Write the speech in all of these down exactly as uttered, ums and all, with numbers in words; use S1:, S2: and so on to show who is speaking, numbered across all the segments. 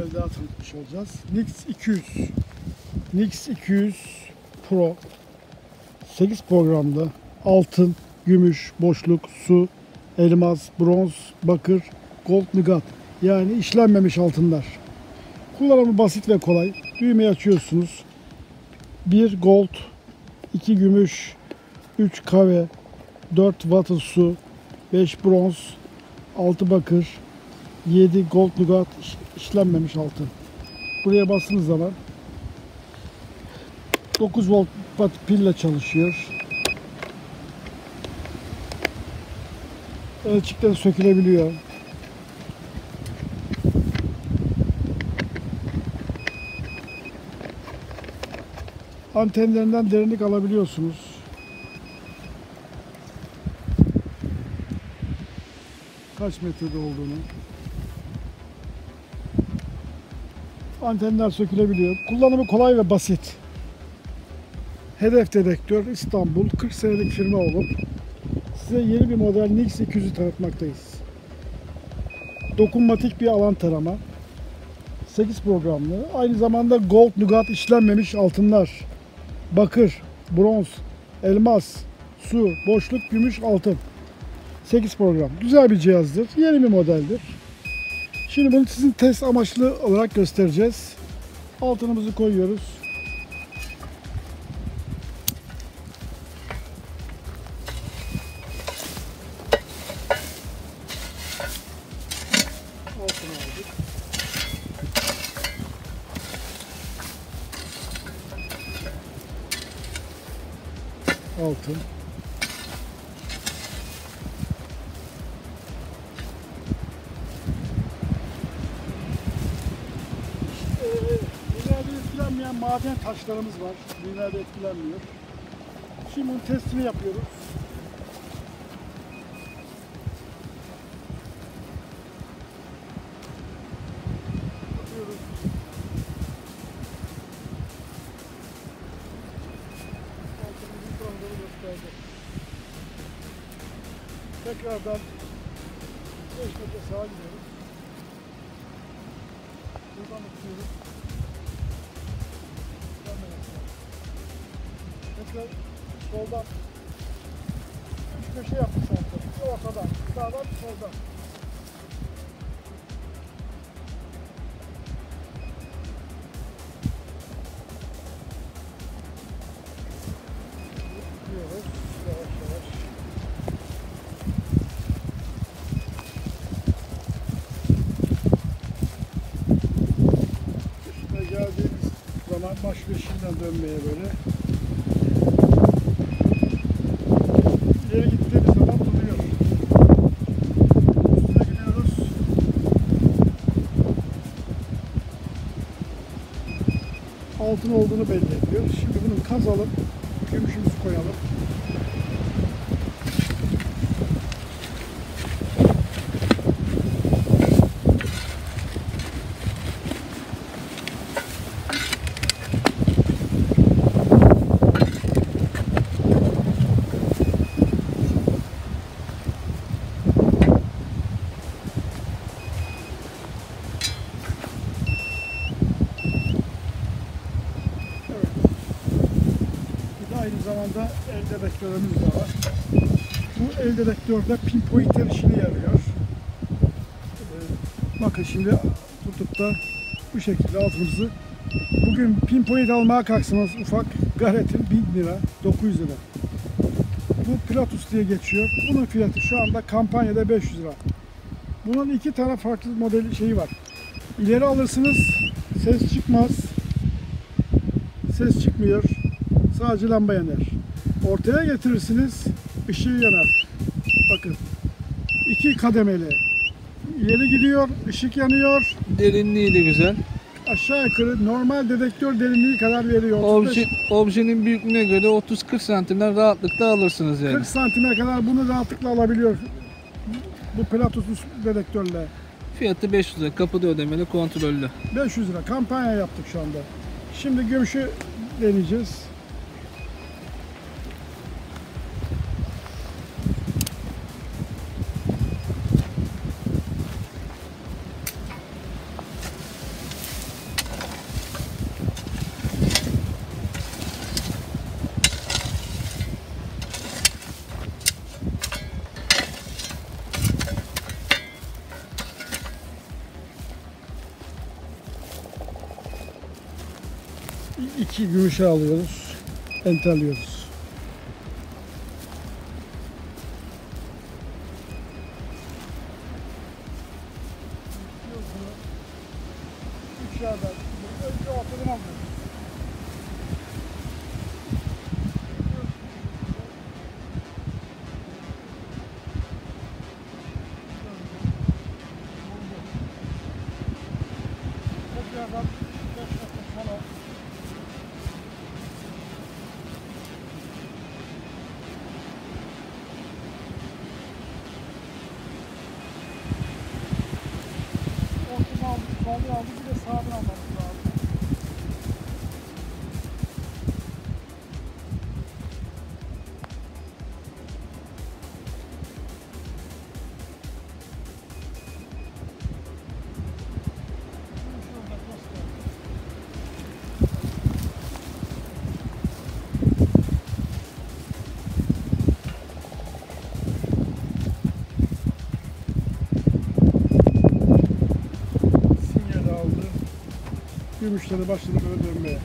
S1: model daha tanıtmış olacağız. Nix iki yüz. Nix iki yüz Pro. sekiz programlı. Altın, gümüş, boşluk, su, elmas, bronz, bakır, gold nugget. Yani işlenmemiş altınlar. Kullanımı basit ve kolay. Düğmeyi açıyorsunuz. bir gold, iki gümüş, üç kahve, dört water su, beş bronz, altı bakır, yedi gold nugget işlenmemiş altın. Buraya bastığınız zaman dokuz volt pille çalışıyor. Ölçükten sökülebiliyor. Antenlerinden derinlik alabiliyorsunuz. Kaç metrede olduğunu. Antenler sökülebiliyor. Kullanımı kolay ve basit. Hedef Dedektör İstanbul, kırk senelik firma olup size yeni bir model Nix iki yüz'ü tanıtmaktayız. Dokunmatik bir alan tarama. sekiz programlı. Aynı zamanda gold nugget işlenmemiş altınlar. Bakır, bronz, elmas, su, boşluk, gümüş, altın. sekiz program. Güzel bir cihazdır. Yeni bir modeldir. Şimdi bunu sizin test amaçlı olarak göstereceğiz. Altınımızı koyuyoruz. Altını aldık. Altın. Dünyada etkilenmeyen maden taşlarımız var. Dünyada etkilenmiyor. Şimdi bunun testini yapıyoruz. Yapıyoruz. Altımızın kuralları gösterdi. Tekrardan beş metre sağa gidiyoruz. Buradan uçuyoruz. Tekrar soldan üç köşe yaptık zaten. Ortadan, sağdan, soldan. Gidiyoruz yavaş yavaş. Üstüne geldiğimiz zaman başlıyor şimdiden dönmeye böyle. İleri gittiğimiz zaman duruyor. Üstüne gidiyoruz. Altın olduğunu belli ediyor. Şimdi bunu kazalım. Gümüşümüzü koyalım. Aynı zamanda el dedektörümüz de var. Bu el dedektörde pinpointer işine yarıyor. Ee, bakın şimdi tutup da bu şekilde altımızı bugün pinpoint almaya kalksanız ufak Garrett'in bin lira, dokuz yüz lira. Bu Platus diye geçiyor. Bunun fiyatı şu anda kampanyada beş yüz lira. Bunun iki tane farklı modeli şeyi var. İleri alırsınız, ses çıkmaz. Ses çıkmıyor. Sadece lamba yanar. Ortaya getirirsiniz, ışığı yanar. Bakın. İki kademeli. İleri gidiyor, ışık yanıyor.
S2: Derinliği de güzel.
S1: Aşağı yukarı normal dedektör derinliği kadar veriyor.
S2: Obje, objenin büyüklüğüne göre otuz kırk santimden rahatlıkla alırsınız yani.
S1: kırk santime kadar bunu rahatlıkla alabiliyor. Bu Platus dedektörle.
S2: Fiyatı beş yüz lira. Kapıda ödemeli, kontrollü.
S1: beş yüz lira. Kampanya yaptık şu anda. Şimdi gümüşü deneyeceğiz. iki gümüşe alıyoruz. Enterliyoruz. üç yerden. Önce ortadan alıyoruz. Tekrardan beş metre sola. Ortadan aldık, soldan aldık, bir de sağdan almamız lazım. Şurada göster. Sinyali aldı. Gümüşleri başladı böyle dönmeye.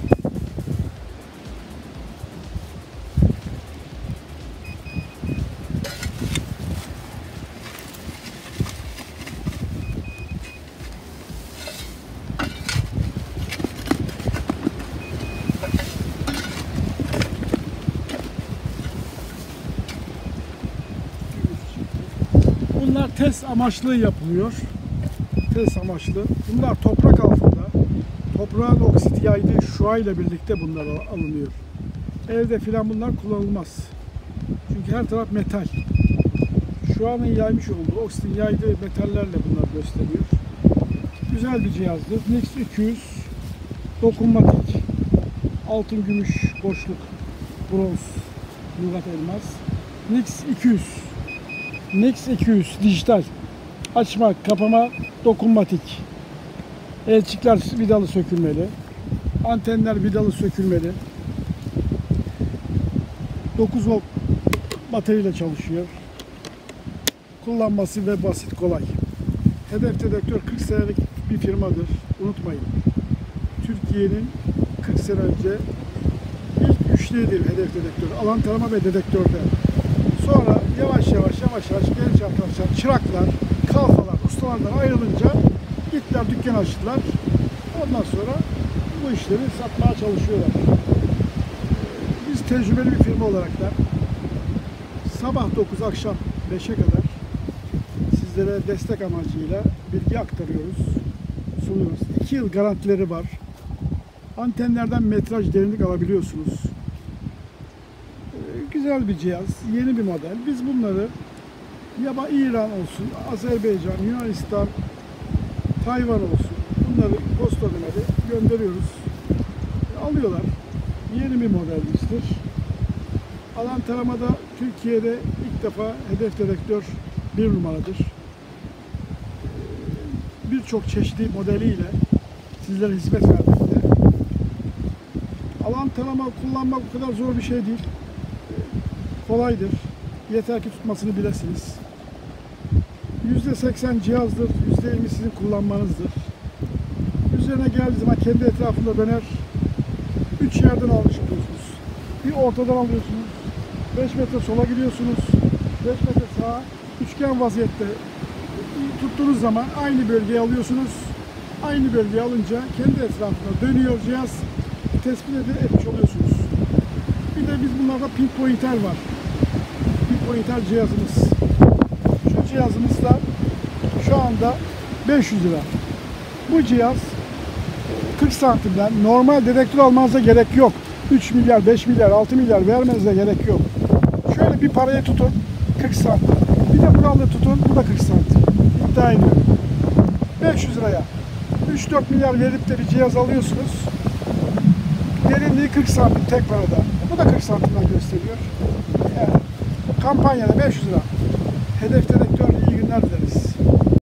S1: Bunlar test amaçlı yapılıyor. Test amaçlı. Bunlar toprak altında. Toprağın oksit yaydığı şua ile birlikte bunlar al- alınıyor. Evde filan bunlar kullanılmaz. Çünkü her taraf metal. Şuanın yaymış olduğu, oksitin yaydığı metallerle bunlar gösteriyor. Güzel bir cihazdır. Nix iki yüz dokunmatik. Altın, gümüş, boşluk, bronz, lügat elmas. Nix iki yüz. Nix iki yüz dijital. Açma, kapama, dokunmatik. Elçikler vidalı sökülmeli. Antenler vidalı sökülmeli. dokuz volt bataryayla çalışıyor. Kullanması ve basit, kolay. Hedef Dedektör kırk senelik bir firmadır. Unutmayın. Türkiye'nin kırk sene önce ilk üçlüydür Hedef Dedektör. Alan tarama ve dedektörde. Sonra yavaş yavaş yavaş yavaş genç arkadaşlar, çıraklar, kalfalar, ustalardan ayrılınca gittiler dükkan açtılar. Ondan sonra bu işleri satmaya çalışıyorlar. Biz tecrübeli bir firma olarak da sabah dokuz akşam beşe kadar sizlere destek amacıyla bilgi aktarıyoruz, sunuyoruz. iki yıl garantileri var. Antenlerden metraj derinlik alabiliyorsunuz. Güzel bir cihaz, yeni bir model. Biz bunları yaba İran olsun, Azerbaycan, Yunanistan, Tayvan olsun, bunları posta ödemeli gönderiyoruz. Alıyorlar. Yeni bir modeldir. Alan taramada Türkiye'de ilk defa Hedef Dedektör bir numaradır. Birçok çeşitli modeliyle sizlere hizmet vermekte. Alan tarama kullanmak o kadar zor bir şey değil. Kolaydır. Yeter ki tutmasını bilesiniz. yüzde seksen cihazdır, yüzde yirmi sizin kullanmanızdır. Üzerine geldiği zaman kendi etrafında döner. Üç yerden almış oluyorsunuz. Bir ortadan alıyorsunuz. beş metre sola gidiyorsunuz. beş metre sağa. Üçgen vaziyette tuttuğunuz zaman aynı bölgeyi alıyorsunuz. Aynı bölgeyi alınca kendi etrafında dönüyor cihaz. Tespit etmiş oluyorsunuz. Bir de biz bunlarda pinpointer var. Pinpointer cihazımız. Şu cihazımız da şu anda beş yüz lira. Bu cihaz kırk santimden normal dedektör almanıza gerek yok. üç milyar, beş milyar, altı milyar vermenize gerek yok. Şöyle bir parayı tutun, kırk santim. Bir de buralı tutun, bu da kırk santim. İddia ediyorum. beş yüz liraya üç dört milyar verip de bir cihaz alıyorsunuz. Derinliği kırk santim tek parada. Bu da kırk santimden gösteriyor. Yani kampanyada beş yüz lira. Hedef